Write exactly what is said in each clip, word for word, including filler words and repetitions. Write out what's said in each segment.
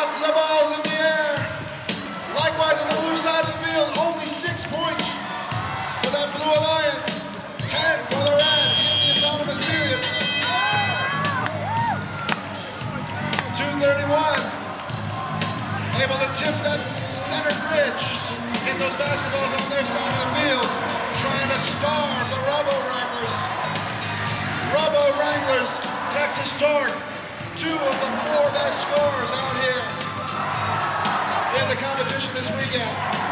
Lots of balls in the air. Likewise on the blue side of the field, only six points for that Blue Alliance. ten for the Red in the autonomous period. two thirty-one. Able to tip that center bridge. Get those basketballs on their side of the field. Trying to starve the Robo Wranglers. Robo Wranglers, Texas Torque. Two of the four best scorers out here in the competition this weekend.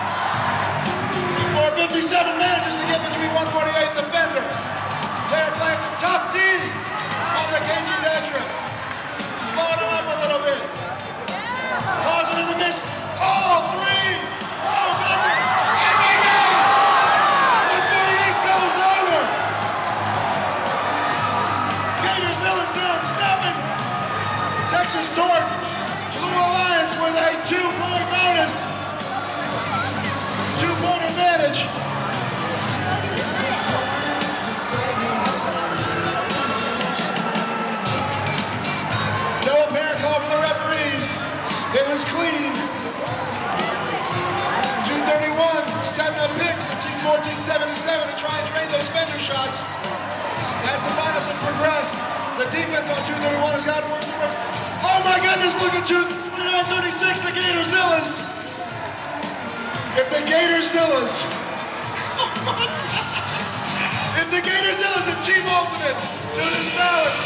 For fifty-seven manages to get between one forty-eight and the fender. They're playing some tough D on the K G Detra. Slowing him up a little bit. Pausing in the mist. Oh, three! Oh, goodness! Oh, my God! one forty-eight goes over! Gatorzilla is down, stepping. Texas Torque, Blue Alliance with a two-point bonus. Two-point advantage. No apparent call from the referees. It was clean. two thirty-one, setting a pick for Team fourteen seventy-seven to try and drain those fender shots. As the finals have progressed, the defense on two thirty-one has gotten worse and worse. Oh my goodness, look at two forty-nine thirty-six, the Gatorzillas. If the Gatorzillas, if the Gatorzillas and Team Ultimate to this balance.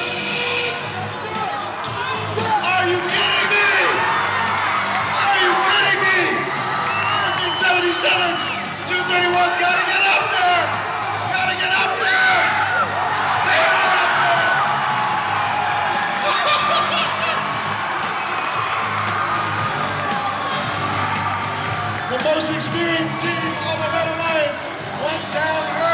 Are you kidding me? Are you kidding me? fourteen seventy-seven, two thirty-one's gotta get up there. It's gotta get up there. They're up there. The most experienced team of the Red Alliance went down early.